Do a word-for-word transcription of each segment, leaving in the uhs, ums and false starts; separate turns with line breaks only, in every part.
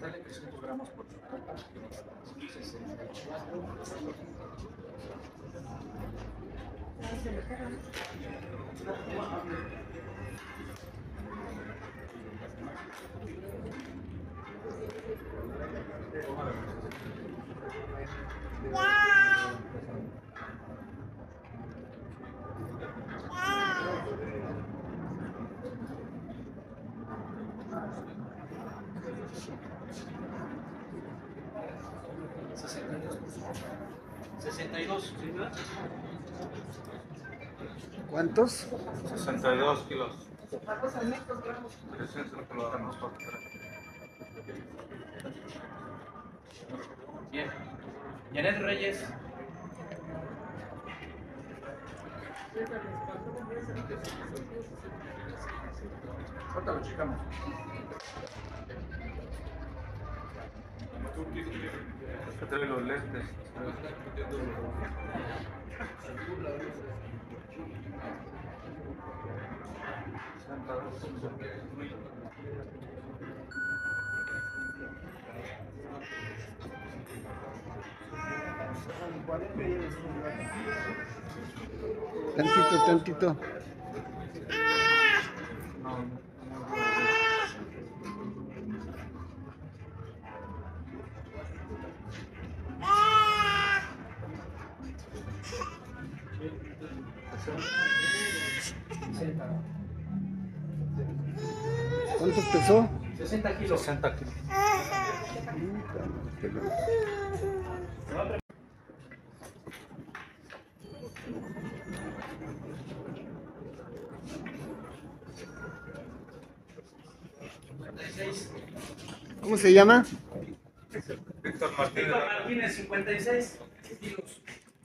Dale trescientos gramos por sesenta y dos.
¿Cuántos?
sesenta y dos kilos. trescientos kilogramos por tres.
Bien. Janet Reyes. Ahorita lo checamos.
Que trae los lentes.
Tantito, tantito. ¿Cuántos pesó?
sesenta kilos.
sesenta kilos.
¿Cómo se llama?
Víctor Martínez.
Víctor Martínez, cincuenta y seis kilos.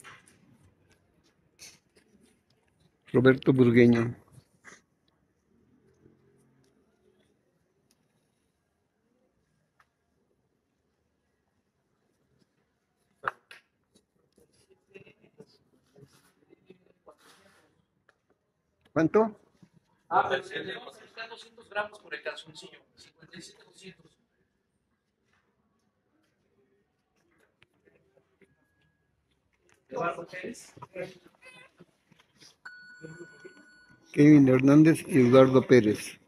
Roberto Burgueño. ¿Cuánto?
Ah, pero le vamos a buscar doscientos gramos por el calzoncillo. cincuenta y siete, doscientos. Eduardo Pérez.
Kevin Hernández y Eduardo Pérez.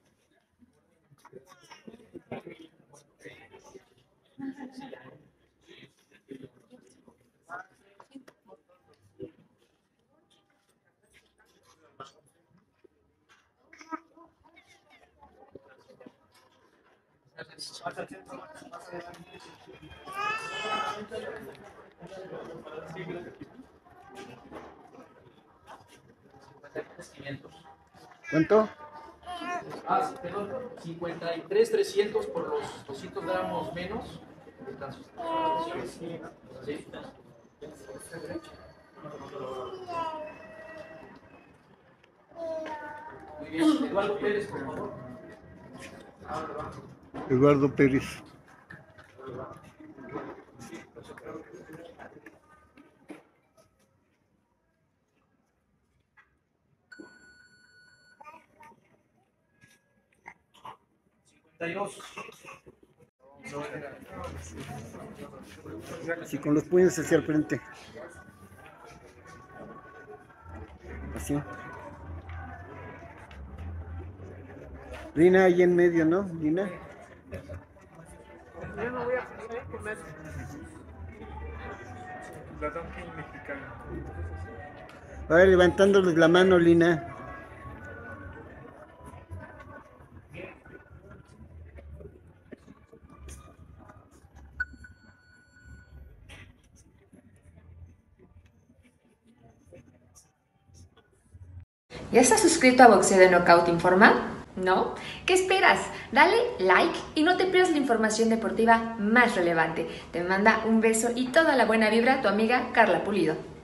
¿Cuánto?
Ah, perdón, cincuenta y tres, trescientos por los doscientos gramos menos. Sí. Muy bien, Eduardo Pérez, por favor.
Eduardo Pérez.
cincuenta y dos.
Así con los puños hacia el frente. Así. Lina ahí en medio, ¿no? Lina.
Yo no voy a comer.
La Donkey mexicana.
A ver, levantándoles la mano, Lina.
¿Ya estás suscrito a Boxeo de Knockout Informal? ¿No? ¿Qué esperas? Dale like y no te pierdas la información deportiva más relevante. Te manda un beso y toda la buena vibra tu amiga Carla Pulido.